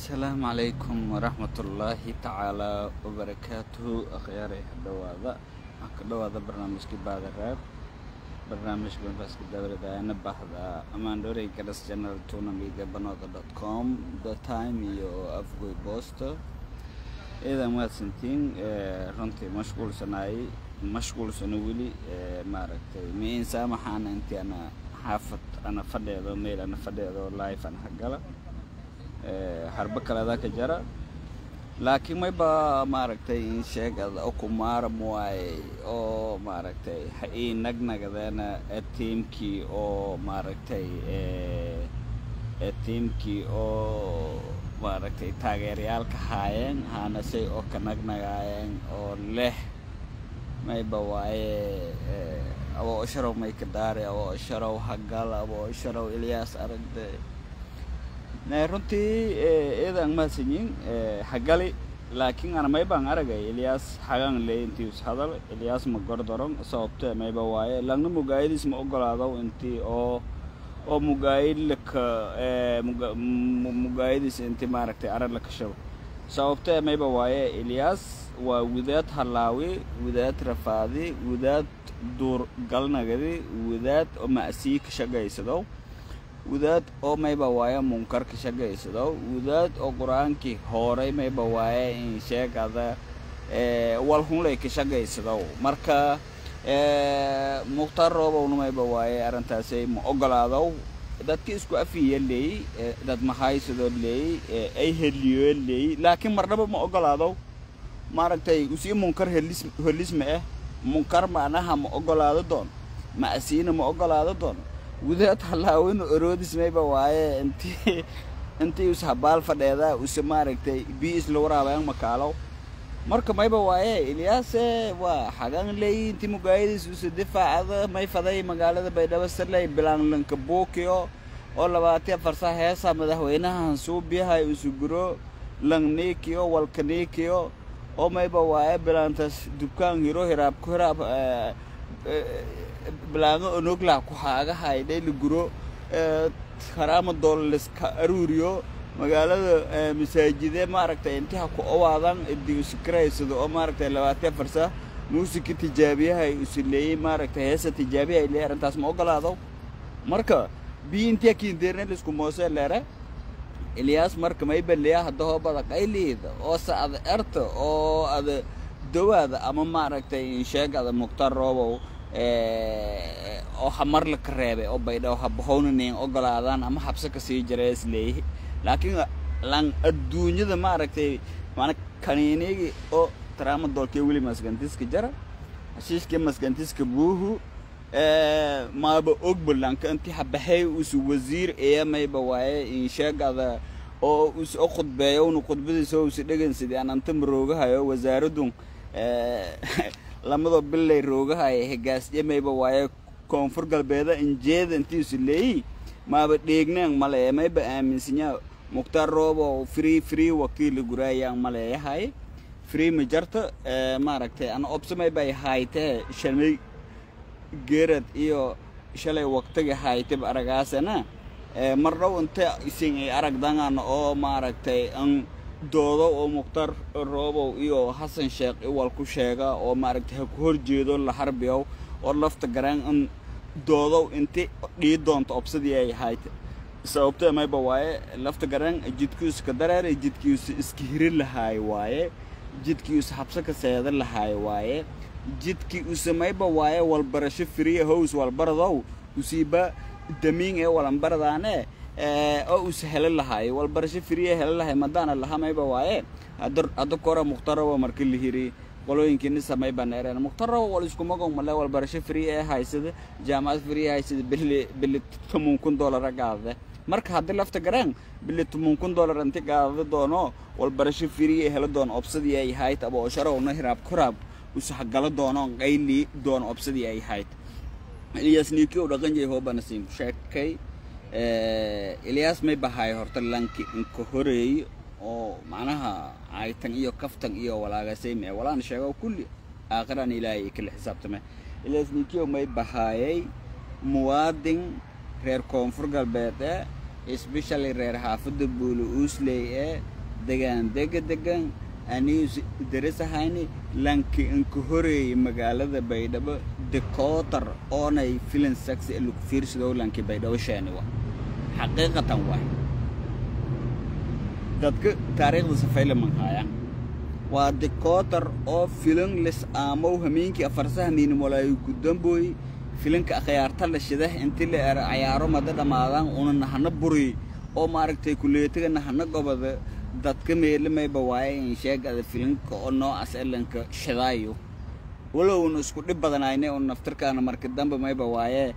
السلام عليكم ورحمة الله تعالى وبركاته أخياري هذا برنامج بعد الراب برنامج بنفس الدورة ده أنا بحضر أمان دوري كدس channel tournament بنوضة.com the time يو أفقوي بوست إذا ما سنتين رنتي مشغول سنويلي ماركتي مين سامحان أنت أنا حافظ أنا فدي ذو ميل أنا فدي ذو لايف أنا حقلا harba kala ka jara laakiin may ba maaragtay in sheegada oo ku maarmoay oo maaragtay hay nagnagadana teamkii oo maaragtay teamkii oo maaragtay taageerayaalka haayeen hana say oo ka nagnagaayeen oo leh may ba waaye abo sharaw may ka daare abo sharaw hagal abo sharaw Ilyas aragde runti إذا ما سنين حقلي لكن أنا ما يبان أرجع إلياس حاجان اللي أنتي وسهذا إلياس مقدرون صوبته ما يبواي لأنه مقايد اسمه أقول هذا وأنتي أو مقايد لك مقايد أنتي ما ركتي أرد لك شو صوبته ما يبواي إلياس وذات هلاوي وذات رفادي وذات دور قلنا كذي وذات مأسيك شجع يسدو وذات أو ما يبواي منكر كشجع يسدو وذات أو قرآن كي هوري ما يبواي إن شيء كذا والهم لك كشجع يسدو مركا مختار ربع ونما يبواي أرنتاسي مقالادو ذات كيسكو أفيه اللي ذات محاي سدو اللي أي هليو اللي لكن مرة مقالادو ماركتي وسي منكر هليس ما منكر معناها مقالادو دون ما أسينا مقالادو دون وذات هلاوين أرودس ما يبواي أنتي وسحبال فدادا وسماركتي بيس لورا بيان مكالو مركب ما يبواي إلياس وحاجان اللي أنتي مقايدس وسدفع هذا ما يفضي مقالة بيدا بس اللي بلان لنكبوكيو ولا باتي فرصة هسا مدهوينها هنسوب بيها يسجرو لنكيو والكنيكيو أو ما يبواي بلان تس دكان هيرو هراب بلانو نقلا كحاجة هايدي لجرو خرام الدولس كاروريو مقالة مساجدة ماركتة انتها كأوادان اديو سكرايس دو ماركتة لواتي فرصة موسيقى تجابية هاي اسلي ماركتة هسه تجابية اللي ارنتاس موقلا دو مركا بي انتها كينديرنا لسكو موسى لارا إلياس مركا ما يبن ليها هدوه بدك اي ليد او سعد ارت او اد دواد اما ماركتة انشاق اد مختار روبو oo xamar la kareebay oo baydhaw habahoonin ogolaadaan ama xabsa ka sii jireys leeyahay laakiin lan adduunyada ma aragtay maana kaniinigi oo taraama dolkay wali masgantiska jara heshiiskii masgantiska buuhu ma ba ogbolanka intii habahay usu wasiir mayba waaye in sheegada oo usu khudbeeyo uu khudbadiisa uu dhagan sidii aan anta maroogahayo wasaaradun lamado bilay roogaha ay hagaasiyay mayba waaye koonfur galbeeda injeeda intiisu leeyahay maaba dheegnaan male mayba aaminsanyaa muqtar roobo free wakiil guraayaan maleeyahay free majarta maaragtay ana opsamay bay haytee shalay geerad iyo shalay waqtiga haytay aragaasana marrow inta isin ay aragdangan oo maaragtay an doodo oo muqtar roobo iyo Hassan Sheekh wal ku sheega oo maaragtay ku horjeedo la harbiyo oo lafta garaan in doodo intii dhii doonto opsadii ay hayte sababta ma bawaaye lafta garaan jidkiisu ka dareeray jidkiisu iska hirin lahaay waaye jidkiisu habsa ka seeda lahaay waaye jidkiisu ma bawaaye wal barasho free house wal baradow usiiba damiin ee wal baradaane oo u sahlan lahaay wal barasho free hel lahaay madana lahamayba waaye hada kora muqtaraba markii la hiri qolooyinkii samay baneereen muqtaraba wal isku magoon male wal barasho free haysada jaamacad free haysada bil $8,000 gaade marka hadii lafta garaan bil $8,000 inta gaade doono wal barasho free hel doon opsadii ay hayt abo sharawna hiraab kurab usahagala doono qayli doon opsadii ay hayt Ilyas ninkii dhaqan yahay hoobanasiin sheekay إلياس ما يبهاي هرتلانك إنك هري أو معناها عايتن إيو كفتن إيو ولا غسيم ولا نشجع كل آخران إلهي كل حساب تمام إلياس نيكيو ما يبهاي موادين غير كونفور قلبته especially reer xaafada buulu usley degan أني درس هايني لانك انكهوري مقالة بيدبا دكوتر أوناي فيلن سكس اللي كفيرس دو لانك بيدبا شانوا حقيقة واحد دادك تاريخ سفيلة من هايا ودكوتر أو فيلن لس آمو همينكي أفرسها مين مولاي قدام بوي فيلنك أخيارتا لشده انت اللي عيارو مدد مادان ونن نحنبوري أو ماركتي كليتك نحنقوبا dadka meelo may bawaayeen sheegada filimka oo noocaas elanka shadaayo walowna isku dhib badanaynay oo naftarkaana markii dambe may bawaayee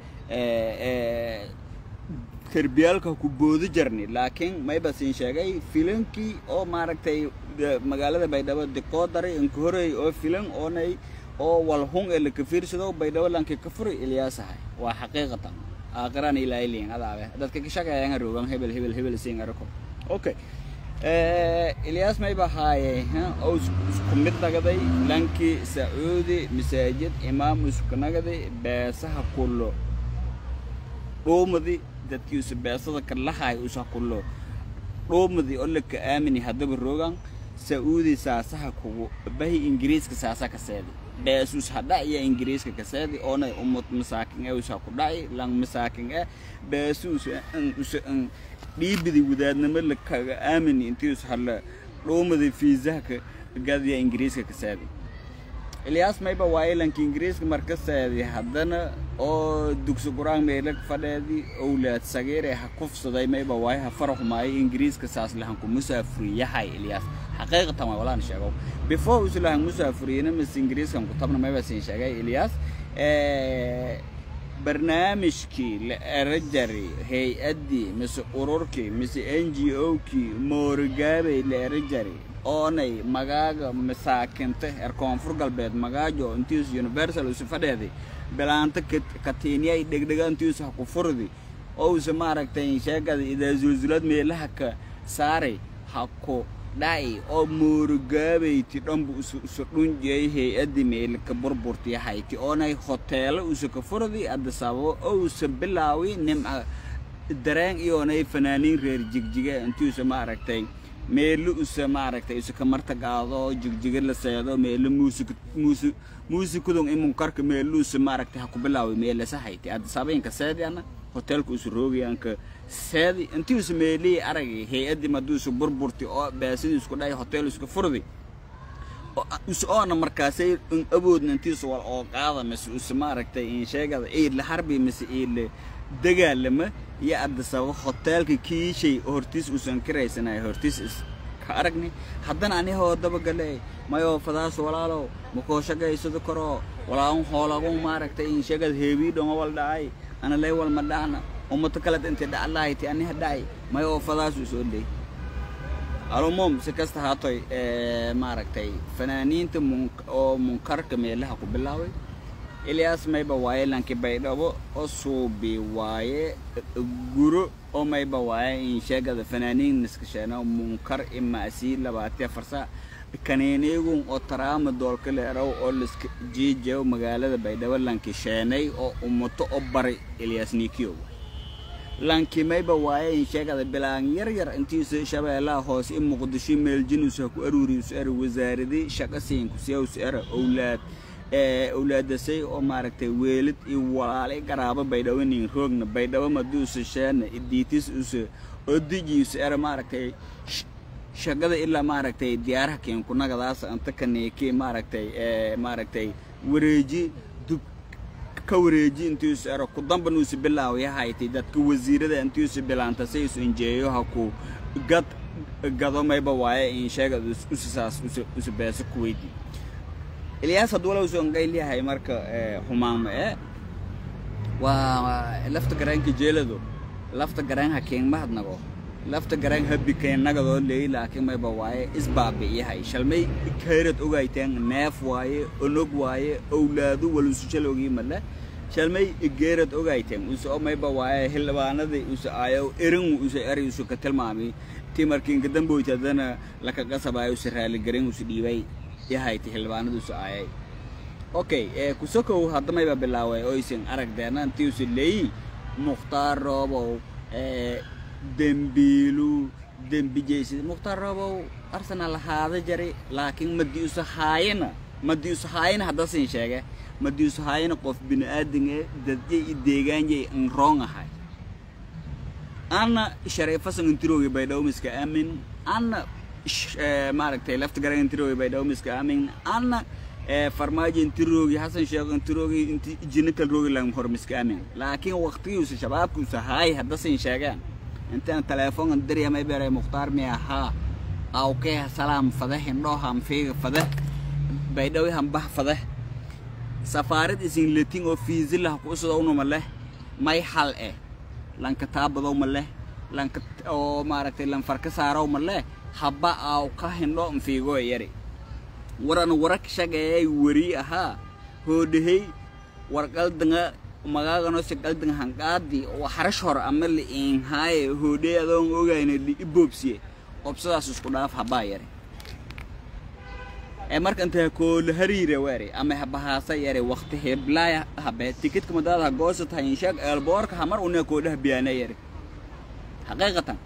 karbiyalka ku boodi jarni laakiin may basin sheegay filimkii oo maaragtay magaalada Baydhabo dekoodare in ka horeey oo filim oonay oo walhun ee ka fiirsado Baydhabo lanka ka furay Ilyas ahay waa xaqiiqatan aqraan ilaahiin adaabe dadka ka shaqeeyaan roogan hebel siin arko okay إلياس ما يبهاي أو سكمت نقدي لانكي سعودي مساجد إمام سكمت نقدي بسها كله رومدي دتيوس بسها كلها هاي وسها كله رومدي أقول لك آمني هذا بالروجان سعودي ساسها كو بهي إنجليز كساسا كسادي بسوس هذا يا إنجليز كسادي أنا أمت مساكين أو سها كداي لان مساكين بسوس أن بيبدي وداد نملك آمن إنتيوس هلا رومدي في زهك قاضي إنجليز كسادي إلياس ما يبغى وايلان كإنجليز كمركز سادي حدنا أو دكس قران ميلك فدادي أولاد صغيرة حكوف صداي ما يبغى وايها فرح معي إنجليز كساس لهنكم مسافرية هاي إلياس حقيقة ما ولا نشجعه before وصلهم مسافرين مس إنجليز كم طبعا ما بس نشجع إلياس برنامجكي لأرجري هيئدي مس أوروركي مس NGO كي مورجابي لأرجري أوني مجاجا مساكنته أركون فرقل بيت مجاجو انتيوس يونيفرسال وسفدادي بلانت كتينيا يدقدق انتيوس حكو فردي أو سمارك تاني شاكا إذا زلزلات ميلهك ساري حكو داي أو مورجابي ترامب وسرون جاي هيئدي ميلك بربورتي هايتي أوني هوتيل وسكفردي أدسابو أو سبلاوي نم دران إيوني فنانين رير جيجيجا انتيوس مارك تاني ميلو سمارك تيسو كمرتا قاضو جيجيجا لسيادو ميلو موسيقى دون إمون كارك ميلو سمارك تحكو بلاوي ميلا ساحيتي أد سابين كسادي أنا هوتيلكو سروغي أنك سادي انتيو سميلي أرغي هيئدي مدوسو بربورتي أو باسيدي سكو داي هوتيلو سكو فردي وسو أنا مركاسي ان أبود ننتيسو والأوقاضة مسو سمارك تي إن شاقاضة إيد لحربي مسي إيد دقال لما يا أد سوا هوتيلك كي شيء هورتيس وسنكري سناي هورتيس كارجني حدنا عني هو دبق لي ما يو فداس ولا لو مكوشة جاي سدكرو ولا هم حالاقون مارك تين شغل هيبي دون أول داي أنا لي أول مدانا ومتكلت أنت دا الله يتي أني هداي ما يو فداس وسودي المهم سكست هاتوي مارك تي فنانين أو منكر كمية لها قبلاوي إلياس ما يبغى واي لانك بيدابو أصو بواي جورو أو ما يبغى واي إن شاء الله فنانين نسكشنا ومنكر إما أسيل لبعتها فرصة كانينيهم أو ترام الدول كله رو أو لسك جيجو مقالة بيدابو لانك شاني أو أمتو أبري إلياس نيكيو لانك ما يبغى واي إن شاء الله بلان يرجع أنتي شباب الله هوس إم مقدسين من الجنوس أروري وسأر وزارة دي شقسين كسيو سأر أولاد أولاد سي أو ماركتي ويلد يوالي قرابة بيداو نين روغنا بيداو مدوس شان إديتيس أس أديجي سأر ماركتي شغل إلا ماركتي ديارها كين كنا قداس أنت كنيكي ماركتي وريجي دب كوريجي انتو سأر قدام بنوس بالله ويا هايتي دات كوزيرة ده انتو سبلا انت سيس انجيو هكو قدو ما يبواي إن شغل أس بس كويدي إلياس هدول وزون قايل لي هاي مركا حمام ولفت قرين كجيلدو لفت قرين هكين ما هاد نقو لفت قرين هبي كين نقدو لي لكن ما يبواي إسبابي هاي شلمي كيرت أوغايتين ناف واي أنوغ واي أولادو ولوسوشل أوغي ملا شلمي كيرت أوغايتين وسو ما يبواي هلوانا دي وسو آيو إرن وسو أري وسو كتل مامي تيماركين قدام بويتا دانا لكا قصباي وسو رالي قرين وسو ديواي يا هاي تهلوانة دوس آي. أوكي كوسكو هذا ما يبغى باللاوي أويسين أرك دهنا أنتيوس اللي مختار روبو دمبيلو دم بيجيس مختار ربو أرسنال هذا جري لكن مديوس هاينا هذا سينشاء مديوس هاينا قف بني آدم دتجي ديجانجي انرون هاي أنا شريفة سنتروي بيدو مسك أمين أنا مارك تلفت قرين انتروي بيدو مسك أمين أنا فرماج انتروي حسن شيخ انتروي انت جنك الروي لهم هر مسك أمين لكن وقتي وش شبابكم سهاي هذا سينشاء انت التليفون الدري ما يبري مختار مياها او كه سلام فده نوهم في فده بيدوي هم بح فده سفارة اسين لتين اوفيز الله قصدو نو مله ماي حل لان كتاب دو مله لان او ماركتي لان فرق سارو مله حبا او كهندو ام فيغو يري وران ورك شغاي وري اها هودهي ورقل دنga magagano sigal ding hangadi oo xarash hor amal in hay hoodey adoon ogayn ibobsiye obsadaas isku dhaaf haba yare marka inta ko la hariire wari ama habahaasa yare waqti heblaaya habe tikidka madada goosat hayn shaq elborka hamar una ko dhah biyaana yare haqiiqatan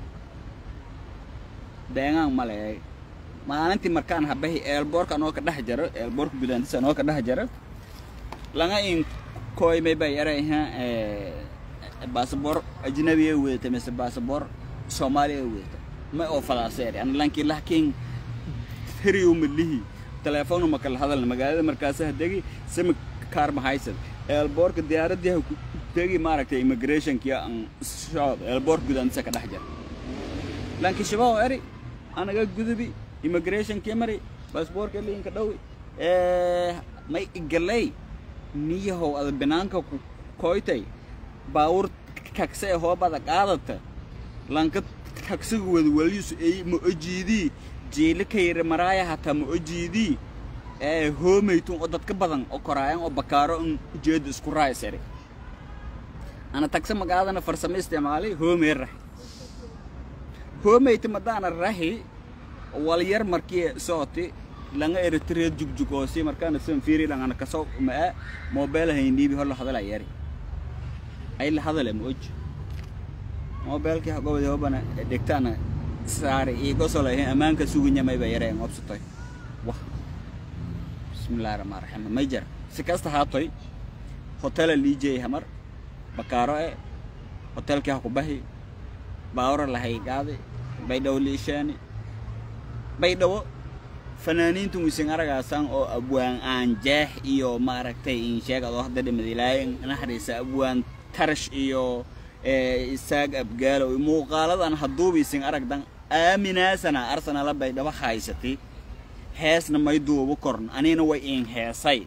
deegaan malay maalintii markaan habahi elborka noo ka dhax jaro elborka bilaantiisa noo ka dhax jaro laga in كوي ما بيريها باسبور أجنبي ويته مثل باسبور سومالي ويته ما هو فلاسيري أنا لكن هريوم اللي هي تلفونه مكان هذا المجال مركزه هدقي سم كارم هايسل البورك ديارة دي هدقي مارك إيميجريشن كيا أن شاب البورك بدأ نسك دحجر لكن شباب أري أنا قاعد جذبي إيميجريشن كيمري باسبور كلي إنك دوي ما يقلي نيه هو البنانك كويتي باور كاكسي هو بعد قادته لانك كاكسي وليس اي مؤجيدي جيل كير مرايا حتى مؤجيدي هو ميتون وددك بدن او كرايان او بكارو ان جيد اسكو راي سري انا تاكسي مقادنا فرسمي استعمالي هو مير هو ميت مدان الرحي والير مركي صوتي لانغا ارتريد جوجوسي markaan san fiiri laana ka soo ma mobile hayndii hor la hadalay yari ay la hadalay mooj mobile ka gobol hobana dhigtana saari iigo soo leeyahay amaanka suuginya may bayareen obsatay wah bismillaahir rahmaanir rahiim ma jar si kasta haatay hotel liijay hamar bakaaro hotelka ku bahi baawra la haygaade baydaw liishani baydaw فنانين تمسين أرجعسان أو أبوان أنجح إيو ماركتي إن شاء الله هذا المدلاين نحرس أبوان ترش إيو إساق أبجال ومقالة أنا حدوبي سين أرجعن آمنا سنة أرسنا لبى دوا خايستي هاس نما يدو بكرن أنا نوى إن هاسي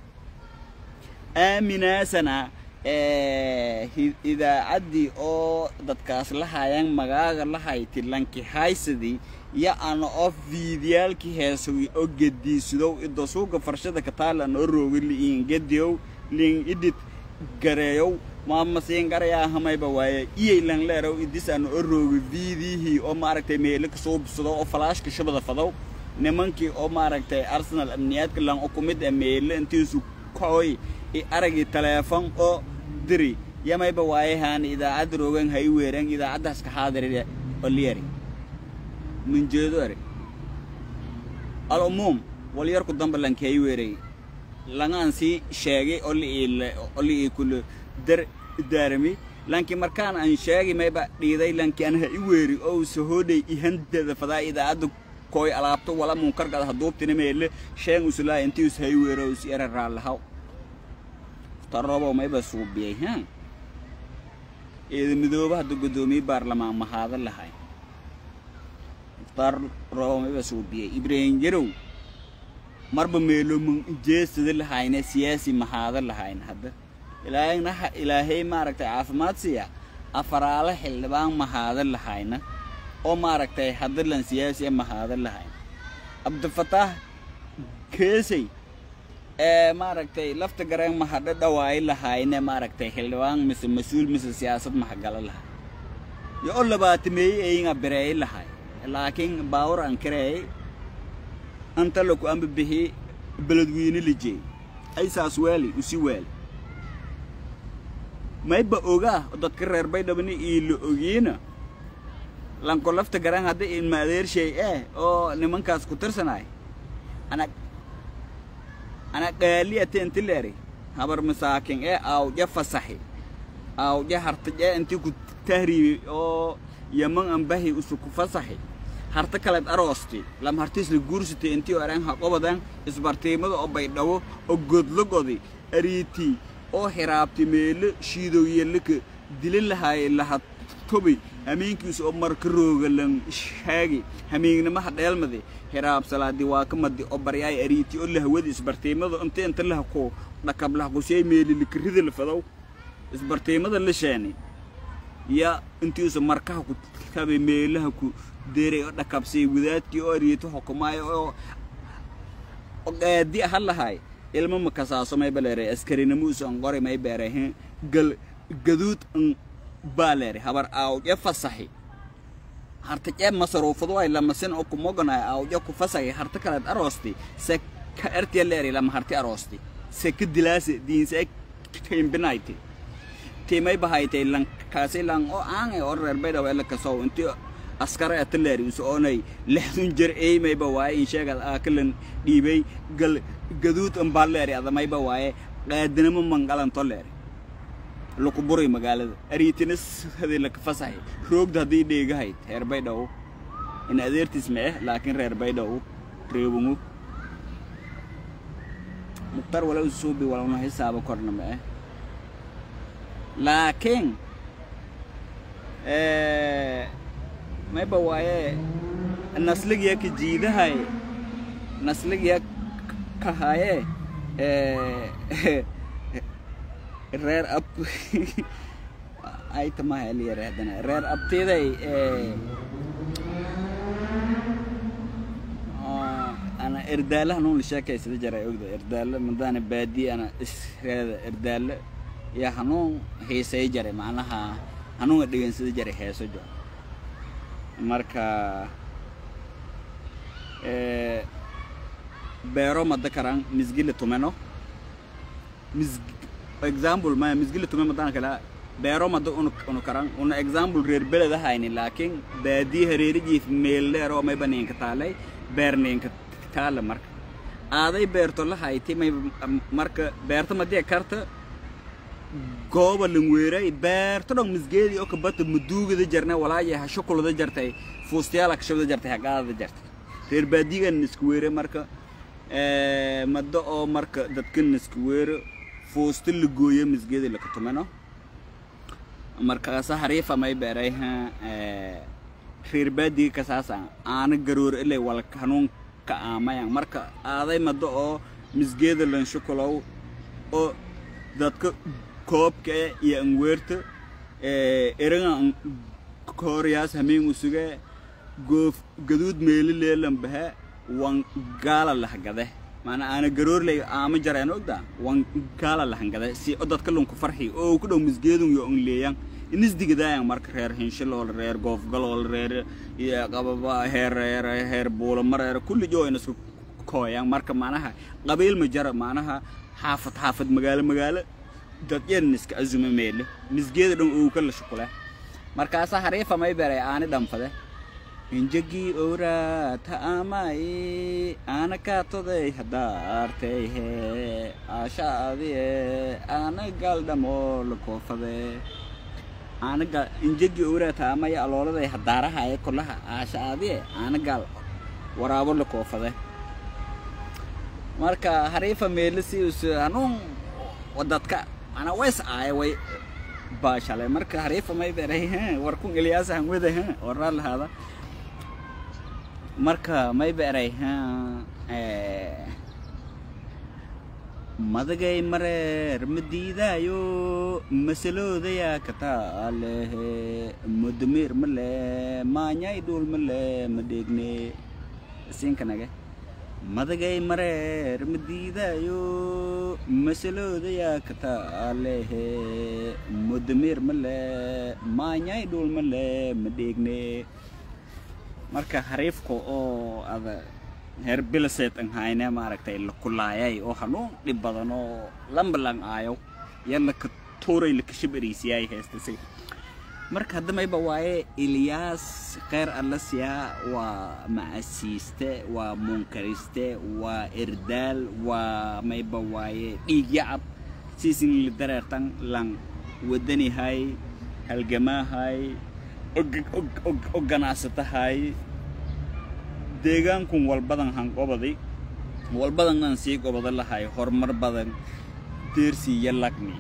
آمنا سنة إذا عدي أو دتكاس لها ين مجاعر لها يتلانك هايسدي يا أنا أوف فيديال كي هسوي أو جدي سلو الدسوق فرشة كتالا نورو اللي إن جديو لين إدت جريو ما مسين جريا هم يبواي لين لارو إديس أنا نورو فيديه أو ماركتي ميلك صوب سلو أو فلاش كشبه فضو نمانكي أو ماركتي أرسنال أمنيات كلام أو كوميد ميل أنتيسو كوي أرجع تلفون أو دري يا ما يبواي هان إذا عدروجن هاي ويرن إذا عدس كحاضر الليري من جداري العموم وليار قدام بلان كي ويري لانسي شاقي أولي كل دارمي لانكي مركان أن شاقي ما يبقى ليداي لانكي أنها يويري أو سهودي يهندد فدا إذا عدو كوي ألابتو ولا منكر قد هدوب تنمي شاق وسلا انتيوس هاي ويري وسيارة رالها ترابو ما يبقى صوبيه ها إذا مدوبة هدو قدومي بارلمان محاضر لهاي تر روما بسوبيه إبراهيم جرو مربى ميلو من جيس ذل هاينة سياسي محاضر لهاين هذا إلهي ماركتي عافمات سيا أفرالة حلبان محاضر لهاينة أو ماركتي حضر لن سياسي محاضر لهاين عبد الفتاح كيسي ماركتي لفت قرين محاضر دواعي لهاينة ماركتي حلبان مثل مسؤول مثل سياسة محقل لها يقول لباتمي إينا برأي لهاي لكن باور أنكره أنت لو كنت به بلدوين اللي جاي أي ساسوالي وسوالي ما يبقى أوجا تذكر 40 بني إلو أوجينا لان كلفت جران هذا إن ما أدير شيء أو نمن كاس كترسناي أنا قالي أنت لاري هبر مساكين أو جف صحي أو جهرت أنت كنت تهري أو يمن أنبهي أسوق فصحي هرت كلام أروستي لما هرتيس لجورستي أنت وأرين هقبضان إسبرتي ماذا أو بيدو أو جد لقضي أريتي أو حرابتي ميل شيدو يلك دليل هاي اللي هتطبي همين كيس أمر كروج اللي شاقي همين ما حد يلمذي حراب صلاة دي واكم دي أبرياي أريتي أقول له ودي إسبرتي ماذا أنت له كو ركب له قصي ميل اللي كريد اللي فضو إسبرتي ماذا اللي شاني يا أنتي وسمركها كتابي ميلها كو ديري ركب سي وذات كي أريتو حكوماي أو دي أهلا هاي ilmo makasaaso may baleeray askari namuus aan qori may beerahay gaduud baleeray habar aaw ya fasaxi harta ee masruufadu ay lama san oo kumogana aaw ya ku fasaxi harta kala aroosti se ka artiya leeray lama harti aroosti se ka dilaasi diinse kayn binayti timay bahaytay lan kaasi lan oo aan oo reer bayda wala ka soo intii askar ay taleeri soo onay lixdun jir ay may bawaay in sheegad akalan dhiibay gal gaduud an baleeri adamay bawaay qaadinimo mangalan toleeri lagu buray magaalada ariitinas hadii la ka fasaxay roogda hadii dheegahay reer bayda in adeertis ma laakiin reer bayda reebumu muqtar wala usuubi wala una hisaabo korna ma laakiin ما بوايه النسلك ياك جيدهاي نسلك ياك كهاي رير اب اي تما هلي رهدنا رير اب تيداي انا ارداله نون الشاكي سيده جراي اوغدا ارداله من دان بادي انا ارداله يا حنون هيساي جراي معناها حنون دغن سيده جراي هيسو جو marka beero ma dakaran misgile tumeno example ma misgile tumeno madan kala beero ma do unu karan una example reer belada hayni laakiin baadi hareeriji meel leero ma baneen ka taalay beerneen ka taala marka aaday beerto la hayti marka beerto ma diya karta gooba langweeray beerto dhan misgeedi oo ka bata muduugada jarna walaayaha shukulada jartay fuustiyaala ka shabada jartay hagaada jartay reer baadigan isku weere marka maddo oo marka dadkan isku weere fuustil la gooyo misgeedi la ka tumano marka hariifa may beeray reer baadiga ka saasan aan garoor ilay wal kanuun ka aamayaan marka aaday maddo oo misgeedi lan shukulow oo dadka koobka iyo anweerta eran kooriyaas hameen usuga goof gaduud meeli leelan baha wan gaala la hagade maana ana garoor lay aama jareen ogda wan gaala la hangade si dadka lunku farxi oo ku dhow misgeedun iyo leeyan inis digadaayaan marka reer hinshil oo reer goof gal oo reer iyo qababa heer buula mareer kulli joo in isku kooyaan marka maanaha qabiil ma jara maanaha xaafad magaalo dad yaniska azuma meel misgeeda dhan oo kala shaqula markaas hariifa may beeray aan dhanfade injigi ora taamay ana ka today hadaartay aashaadiye ana galdamo la koofade ana gal injigi ora taamay alooladay hadaaraha ay kullaha aashaadiye ana gal waraabo la koofade marka hariifa meel si anuun wadadka أنا ويس وي باشا مركز حريفة ما يبري وركون إلياس هنوده ورال هذا مركز ما يبري ماذا جاي مرر مديدا يو مسلو ذيا كتاله مدمر مله ما يدول مله مديني سين كناجي ماذا جاي مرر مديدا يو مسلو ذيا كتاله مدمر مله ما يدول مله مديني مركز حريفكو أو هذا هربل سيت إن هاينا ما ركتي الكلاية أو هنو لبضانو لمبلان آيو يلا كتوري لكشبري سياي هستسي marka hadda mayba waaye Ilyas khayr alla siya waa maasiiste waa munkariste waa irdaal waa mayba waaye dhiig yacab siisin li dareertan lan wadani hay halgamahay og ganacsatahay deegaankun walbadan hanqobaday walbadan aan sii gobada lahay horumar badan deersi yalagni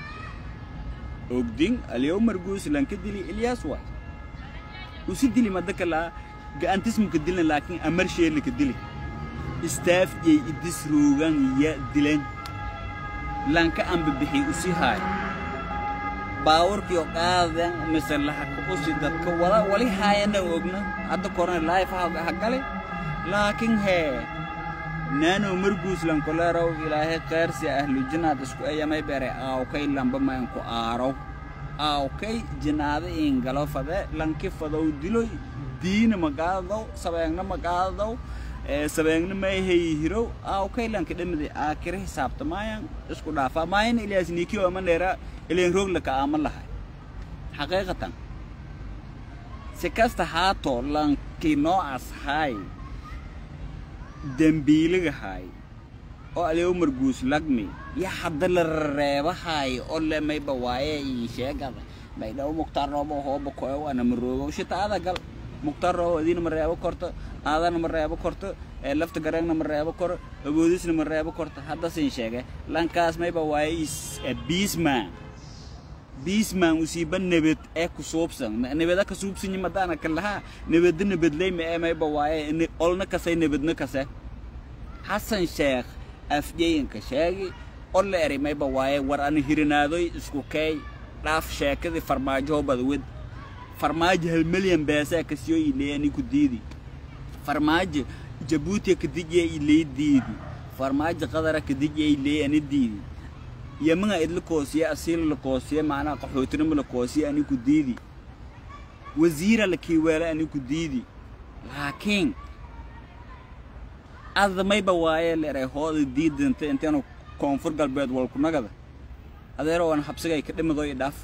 ogdin اليوم مرقوس لان كدلي إلياس واحد وسدلي ما ذاك لا قانت اسمه كدلنا لكن أمر شيء اللي كدلي استاف يدس روغان يا دلين لان كأم ببحي وسي هاي باور كيو قاذن مثل حق وسي دتك ولا هاي أنا وقنا هذا كورن لايف حقالي لكن هي نانو مرقوس لان كلا رو إلهي خير سي أهل الجنة تسكو أيام يبري أو كي لامبا ما ينكو آرو أو كي جنة إنجلو فده لان كيف فدو دلو دين مقادو سبعنا مقادو سبعنا ما هي هيرو أو كي لان كده مدي آخر حساب تماين تسكو دافع ماين إلياس نيكيو أمان ليرا إلين روغ لك آمن لها حقيقة سكست هاتو لان كي نوعس هاي دمبيلغ هاي او اليوم مرقوس لقمي يا حد الريبة هاي او ما يبوايه يشيغا ما يدو مختار روبو هو بكوي وانا مروبو شتا هذا قال مختار روبو دين مريبة كورت هذا مريبة كورت لفت قرن مريبة كورت ابوديس مريبة كورت هذا سينشيغا لانكاس ما يبوايه بيسمان وسيبن نبت اكو صوبسن نبدا كصوبسن يمدانا كلها نبد نبد لي ما يبوايه ان قلنا كسي نبدنا كسي حسن شيخ افجين كشاغي قول اري ما يبوايه ور ان هيرنادوي اسكو كاي داف شيكدي فرماجو بدود فرماج هالمليون بيسا كسيو يلي اني كديدي فرماج جيبوتي كديجي يلي ديدي فرماج قدره كديجي يلي اني ديدي يمنا إدل كوسية أصيل الكوسية معنا قحوتنا الكوسية أني كديدي وزير الكيوالة أني كديدي لكن هذا ما يبوايه اللي ريحول الديد أنت أنا كونفور قلبي والكنا كذا هذا يروح أنا حبسك يكلم ذوي داف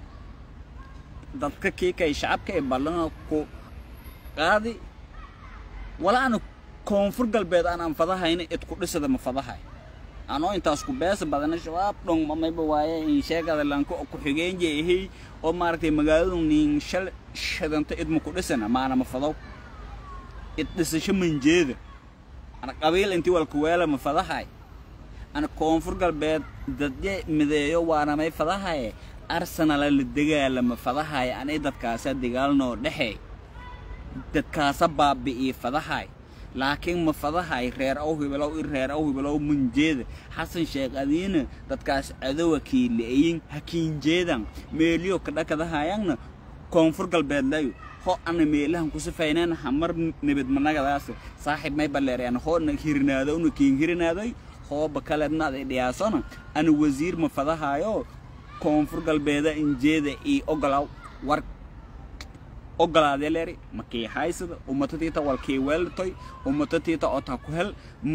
ضدك كي شعب كي بالنا كو هذه ولا أنا كونفور قلبي أنا مفضحها هنا تقول لسه ده مفضحها أنا أنت أسكو بس بدنا شباب لون ما يبوايه إن شيء كذا لانكو كحجين جيه أو مارتي مقالون إن شدنت إدم كودسنا ما أنا مفضو إدسش من جد أنا قبيل أنتي والكوالة مفضحاي أنا كونفور قلبي ضد مذيو وأنا ما يفضحاي أرسنال الدجال مفضحاي أنا إذا كاسة دجال نور دحي إذا كاسة باب بإيه فضحاي لكن مفضحاي غير أو بلو من جد حسن شيخ أدينا تتكاس أدو وكيل لأين حكين جدا ميليو كذا هاينا كونفور قلبي لايو هو أنا ميلهم كوسفينان حمر نبض مناقة داسه صاحب ما يبلغ أنا هو نكيرنا هذا ونكين كيرنا هذا هو بكلمنا دياسنا أنا وزير مفضحايو كونفور قلبي دا إن جد إي أقلاو ورك أقلا دلري ما كي حايسد ومتتيتا والكي ويلتوي ومتتيتا أتاكوهل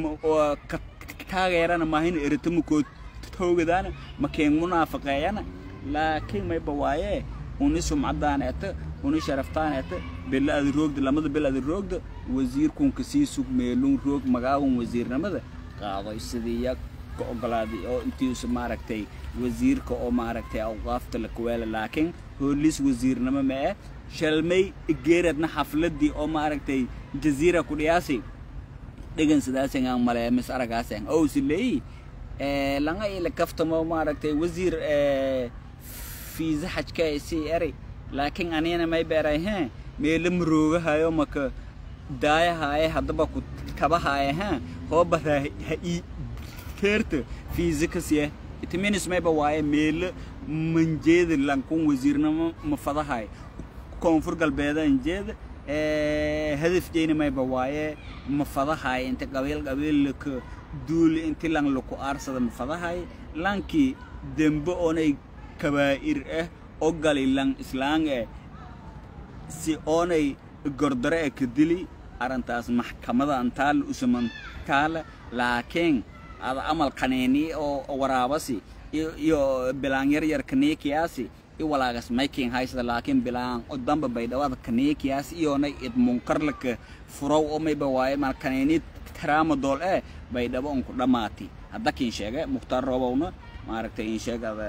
كاغيرانا ما هين إرتمكو توغدانا ما كين منافقايانا لكن ما يبوايه ونسو معدان اتا ونسو شرفتان اتا بلا ادي روغد لماذا بلا ادي روغد وزير كون كسيسو ميلون روغ مقاون وزير نماذا قاضي سيديك كأقلا دي او انتيوس ماركتي وزير كأو ماركتي او غافت لكوالا لكن هو ليس وزير نما ما شلمي اجيردنا حفلت دي او ماركتي جزيرة كورياسي ديگن سداسين عن ملامس ارقاسين او سيلي لانغا إلا كفتمو ماركتي وزير في زحج كايسي اري لكن أنا ما يبرأي ها ميلم روغ هايو مك دايا هاي هدبا كبا هاي ها هو بره هاي كرت في زكسيه اتمين اسمه بواي ميل من جد لانكون وزيرنا مفضح هاي كونفور قلبيدا ان جد هدف جينا ما بواي مفضح هاي انت قبيل لك دول انت لان لكو ارصد مفضح هاي لانكي دنبو اوني كبائر أوغالي لان إسلام سي أوني غردرة كدلي أرنتاس محكمة أنتال أسمان تال لكن هذا عمل قانوني أو ورابسي يو بلانير يركني كياسي iwalaagas making haysada laakiin bilaan oo damba bay dhawaad kaniikiyaas iyoonay id munkar laka furaw oo mayba waaye markaneenid taraama dool bay dhabo on ku dhamaati hadda kiin sheegay Mukhtaar Roobowna maaragtay in sheegada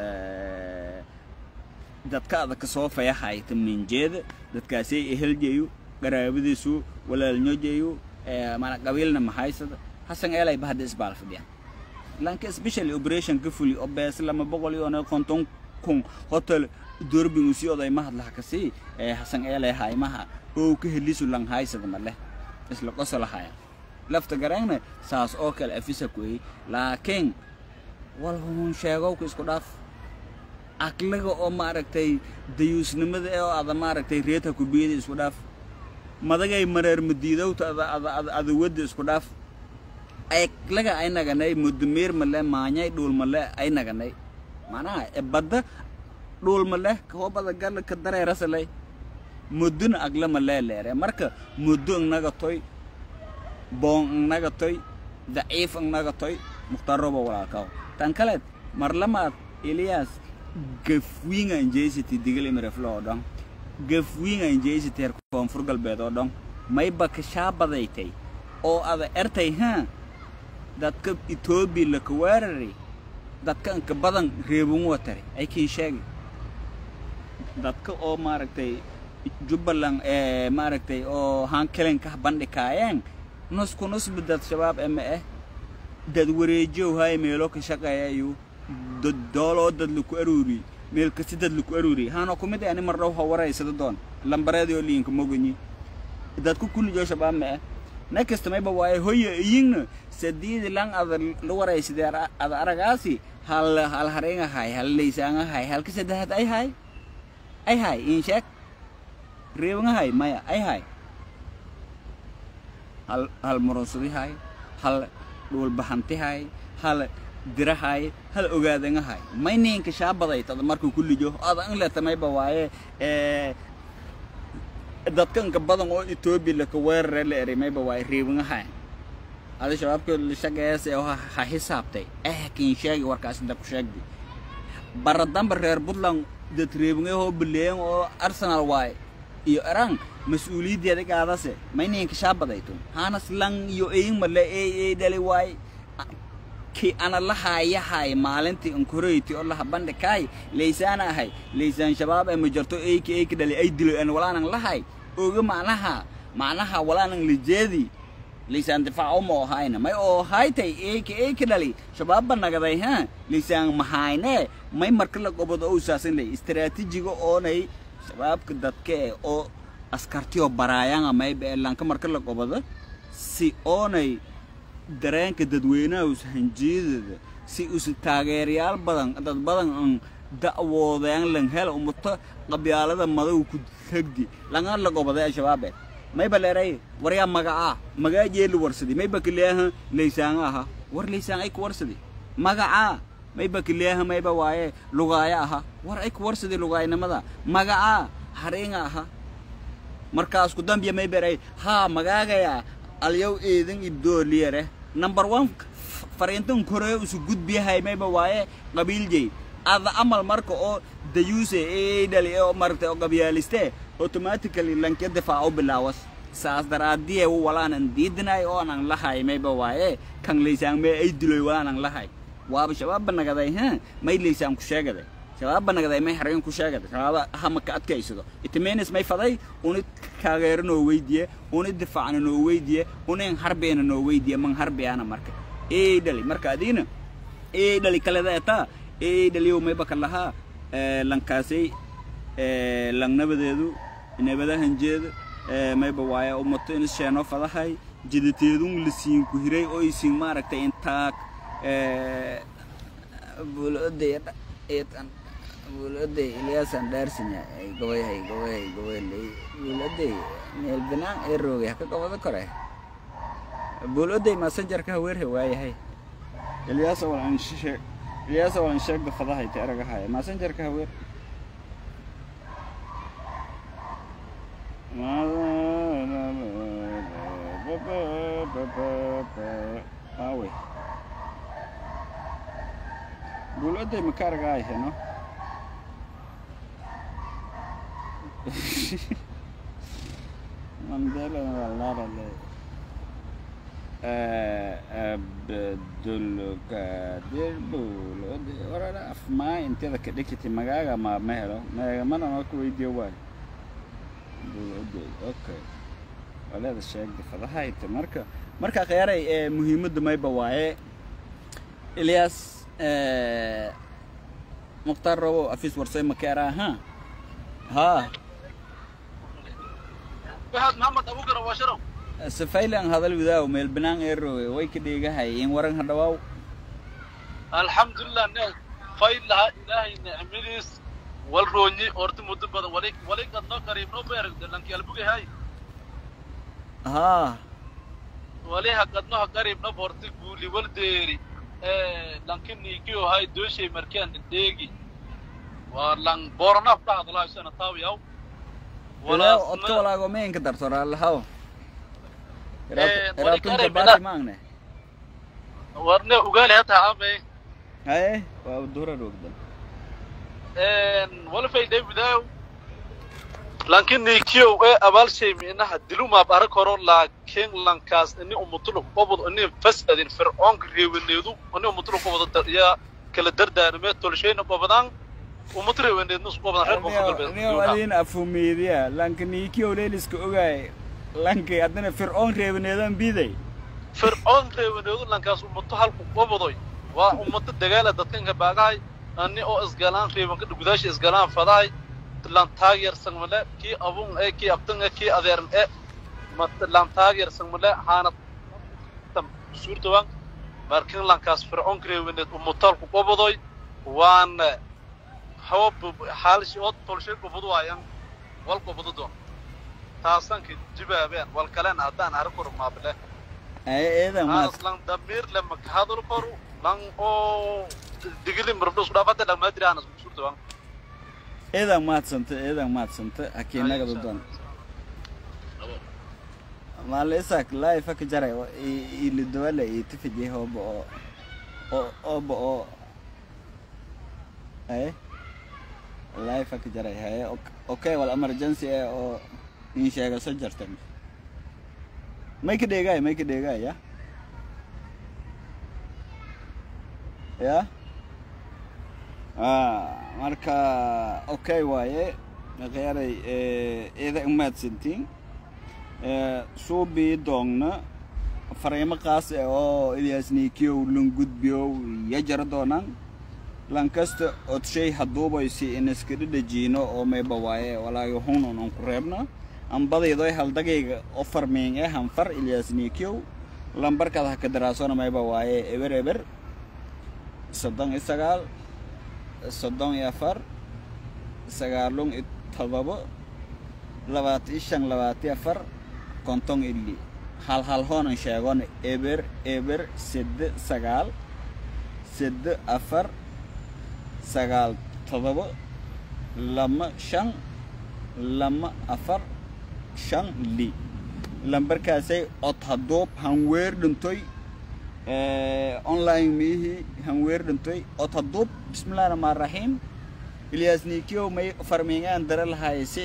dadka ka soo fayahay tamninjeeda dadkaasi eheljeeyo garaabadiisu walaalnyojeeyo mana qabiilna ma haysada hasan eelay bahad isbaal fadhiya lanka especially operation ka fuli oo bees lama boqol iyo konton kun hotel durbin u sii oday ma hadla ka sii hasan eelay haymaha oo ka helisu lan haysada ma leh isla qosol haya lafta garayna saas oo kale afisa kuwi laakiin wal hum sheego ku isku dhaaf aqlaga oo maaragtay dayuusnimada oo aad maaragtay reeta ku biiday isku dhaaf madagay mareer madiidowta ada wada isku dhaaf ay laga ay naganay mudmir male maanyay dhul male ay naganay maana badda dhul male ko bada gal ka dareerasalay mudun agla male leere marka mudun naga toy bon naga toy daciif naga toy Mukhtaar Roobow walaalkaa tan kale mar lamaad Elias gafwiinga injeesiti digal imiraflo dhan gafwiinga injeesiti koonfur galbeed oo dhan may ba ka shaabadaytay oo ada ertay dadka Ethiopia la ka weerari dadka ka badan reebun watari ay kiin sheegay dadka oo maaragtay Jubbaland maaragtay oo han kalen ka bandhikaayeen nus dad shabaab dad wareejiyo hay meelo ka shaqeeyayo dad doolo dad lagu aruuri meel ka sidad lagu aruuri hano kumid ani mar dhaw hawareysada doon lambareedo liink mogni dadku kulli joo shabaab next may ba way hoye iyina sadid lang ada la wareysada ada aragaasi hal hareenga hay hal leysanga hay hal ka sadahad ay hay in sheek reebanga hay maya ay hay hal morosudi hay hal dhul bahanti hay hal dirahay hal ogaadanga hay mayninka shaabaday tad markuu kulli joo ada in la tamay ba waaye dadkan ka badan oo Ethiopia la ka weerar la erimay ba way reebanga hay hada shabaabka la shaqeeyay oo ha xisaabtay kiin sheegi warkaas inta ku sheegdi baradan reer Puntland dad reebanga oo bileen oo Arsenal way iyo arang mas'uuliyadda qaadase mayninka shaabadayto hanas lang iyo eeying male dali way ki ana la hayahay maalintii in koreyti oo la bandhigay leysana ahay leysan shabaab ay majarto ay dali ay dilo aan walaanan lahay ooga macnaha walaanan lijeedi leysan difaac oo hayna may oo haytay ay dali shabaab nagaday leysan mahayne may marka la qobado oo saasan leh istiraatiijiga oo nay shabaabka dadka oo askartiyo baraayaan ama ay beelanka marka la qobado si oonay dareenka dadweynaha u hanjeedada si u taageerayaal badan dad badan da'woodaan lan hel umta qabyaalada madow ku tagdi laga la gobaday shabaab may baleeray wariya magaca jeel warsadi may bakleeyaha leysaan aha war leysaan ay ku warsadi magaca may bakleeyaha may ba waaye lugaaya aha war ay ku warsadi lugaynimada magaca hareenga aha markaas ku dambiya may beeray magagaya alyow eedan ibdooliyare number 1 fariintan korey usu gudbiyahay may ba waaye qabiil jey ada amal marka oo dayuuse dali oo martay oo qabyaaliste automatically lanka difaac bilaawas saas daraadiye walaanan diidnay oo aan lahay may ba waaye kan leysaan may ay diloy walaanan lahay waaba shabaab nagaday may leysaan ku sheegaday shabaab nagaday may hareen ku sheegaday shabaab hama ka adkaysado itmeenis may faday uni taageerno weydiye uni difaacno no weydiye uni harbeena no weydiye man harbeena marka dali marka adina dali kala daata dali may baka laha lankaasay lang nabadeedu nabada hanjeed may ba waaya ummato in sheeno fadahay jidateedun la siin ku hiray oo isin maaragtay inta buloodeeda bulooday Elias Anderson ay gobay bulooday meel banaan ee roogay ka qabada kore bulooday messenger ka weerhay waayahay Elias waan sheeg fadahay taaraga messenger ka weer awe bulooday ma karagaay no mandela والله عبد القادر بولود ورا ما انت ذاك دكتي مغاغا ما مهلو ما انا ما كو فيديو واي بولود اوكي ولا هذا الشيء فضحايت marka khayray muhiimada mayba waaye Ilyas Mukhtar Robo afis warsay ma kaara ha واحد محمد ابو قرا واشرو سفيلان هذا الوداو ميل بنان ايرو way ka dhigahay in waran hadawaaw الحمد لله ان فايل لها الهي نعمديس والروني اورت مد بدن ولي قد نو قريب نو بير دلنك البوغي هاي ها ولي قد نو قريب نو بورتي غولي ولديري لكن نيكيو هاي دوشي مركان ديغي ولان بورنا بعد الله سنه طاويو ولا ولا غومين كدرتور الله era kunta baati maangne warne ugaali hata aabay haye waa dura rogda wala fayday bidaw laakiin nikiyo abaal shay minaha diluma baar koro laakiin lankaas inni umutulu qobod inni fasadin fir'oon reewaneedu inni umutulu qobod ya kala dardaarme tolshayna qobodan umutulu reewaneedu qobodan reer qofka ni wadin afumidiya laakiin nikiyo leeliska ogaay lankay adana fir'oon reewaneedan biday fir'oon reewaneedu lankaas umutulu halku qobodoy waa umutulu dagaal dadkan ka baaqay anni oo isgalaan reewan ka gudaash isgalaan faday lan taageer sanmale ki abun ki abtan ki adeeran lan taageer sanmale haanad tam suurtawan markin lankaas fir'oon reewaneed umutulu ku qobodoy waan hawab xaalshi oo tolshay qobodo ayaan wal qobodo تاسانك جبابين والكلام هدان هركور ما بله ايدا ما اصلا دمير لما هذا الكورو لان او دغلي مربدو سدافته لما ادري انا سورتو ايدا ما تسنت اكينا غدون ما ليسك لايفك جرى اللي دوله يتفجي هو بو ايه لايفك جرى هي اوكي والامرجنسي او in sheega soo jartan may ka dhigay ya marka okay waaye qeyray eeda umaad sintiin suubi doogna fariimo qaas oo Ilyas nikiyo lun gudbiyo ya jar doonaan lankasta od shay haduubaysi in iska dhajino oo mayba waaye walaayo hunan ku reebna am badaydo hal dagayga oo farmeen han far Ilyas nikiyo lambarkada ka daraasona mayba waaye eber صدّن إستقال صدّن يافر سقالون التضبط لوات إيشان لوات يافر كنتون إللي حال هون شاغون إبر سد سقال سد أفر سقال تضبط لما شان لما أفر شان لي لمبر كاسي أتحدوب هنوير دنتوي online mihi hanweer dhintay oo tadub bismillaahir rahmaanir rahiim Ilyas nikiyo may farmingan daral hayse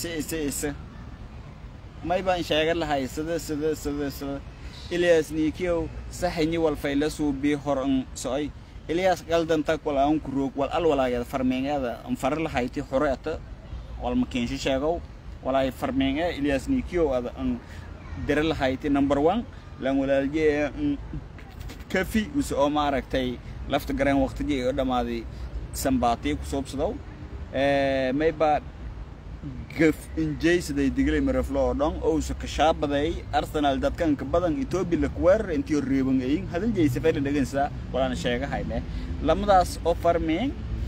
may baan sheegan lahay sida Ilyas nikiyo saxini wal faylasu bi horan sooy Ilyas qaldan ta kula aan ku roog wal alwalaayada farmingada aan far lahayti xoreeta wal makin sheego walaay farminga Ilyas nikiyo aan daral hayti number 1 lan walaalje كافي وسو ما aragtay lafta garan waqtigii oo dhamaaday sanbaati ku soobsado may ba gaf injeysday diglay maraflo dhan oo soo ka shaabaday Arsenal dadkan ka badan Ethiopia la kuwar intii reeban ay hadal jeysay fayl dhagansa walaana sheegahayne lamadaas oo farming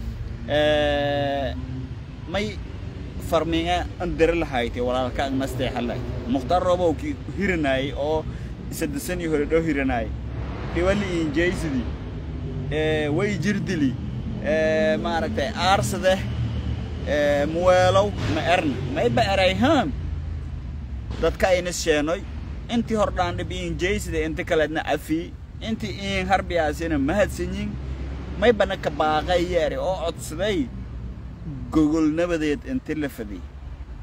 may farminga andar lahayd walaalka nastay xalay Mukhtar Robo ki hirinay oo saddesan hore do hirinay diwali injeysdi way jirdili ma aragtay aarsade muweelow ma erna may ba erayhan dadka ayna sheenoy intii hordaan dhib injeysdi inta kaleedna afi intii in harbiyaasina mahadsanyin may bana ka baaqay yeeri oo codsaday gogol nabadeed inta la fadhi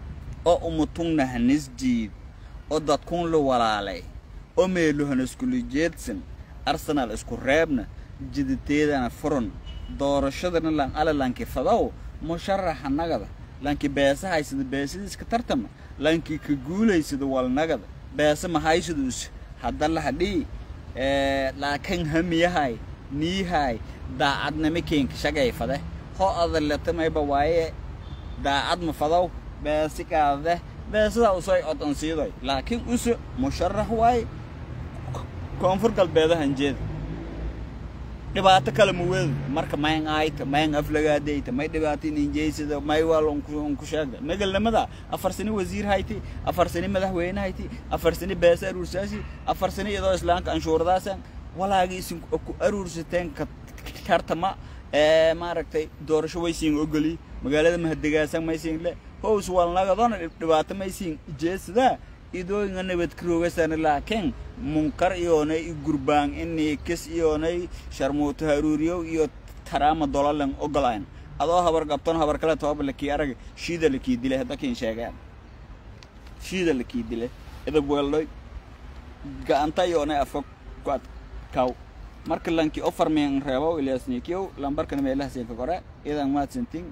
oo umutungna hanis jiid oo dadkun la walaalay oo meeluhan isku lijeedsan Arsenal isku reebna jiditeedana furan doorashadana lan alalanki fadaw musharaxa nagada lanki beesa haysida beesidiska tartama lanki ka guuleysida wal nagada beesa ma haysidus hadda la hadii laakiin hamiyahay niyahay daacadna mikeen shaqay fade ho adalata mayba waaye daacad ma fadaw beesi kaade beesada usay odan siiday laakiin usu musharax waaye koonfur galbeedahan jeed dhibaato kale ma weed marka mayn ayta mayn aflagaadeyta may dhibaato injeysida may walon ku sheegay magalnimada 4 sano wasiir hayti 4 sano madaxweyne hayti 4 sano beesa aruursaasi 4 sano iyadoo islaanka anshuurdaasan walaagi isin ku aruursateen ka kartama maaragtay doorasho waysiin ogoli magaalada mahadegaasan maysiin le hoos walnaga doona dhibaato maysiin jeesada idooyinga nabad kroogasan laakiin munkar iyoonay gurbaan inay kis iyoonay sharmuuto haruuriyo iyo taraama dolalan ogolaan adoo habar qabtan habar kala tooba la ki arag shiida la ki dilay hada kin sheegaan shiida la ki dilay idab weelay gaanta iyoonay afka quad kaw marka lanki offer men reebo Ilyas Nikiyo lambarkan meelaha seen ka qora idan ma tintin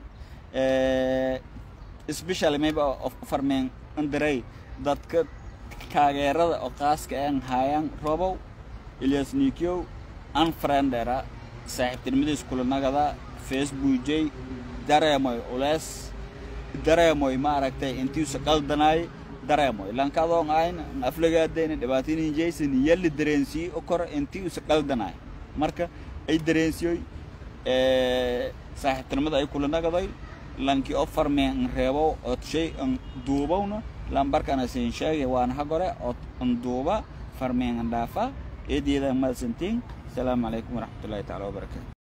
especially maybe offer men andaray dadka kaageerada oo qaaska aan hayaan robow Ilyas Nikiyo an friendera saaxiibtinimadiis kula nagada Facebook jay dareemoy ulees dareemoy maaragtay intii uu qaldanay dareemoy lankadoo aan aflagaadeen dhibaatiin jaysan yali dareensi oo kor intii uu qaldanay marka ay dareensiyoy saaxiibtinimada ay kula nagaday lanki offer men reebo oo shay an duubowna lambarkana siin sheegay waan hagore oo anduuba farmeen dhaafa eediyada ma santiin. Assalamu alaykum wa rahmatullahi ta'ala wa barakatuh.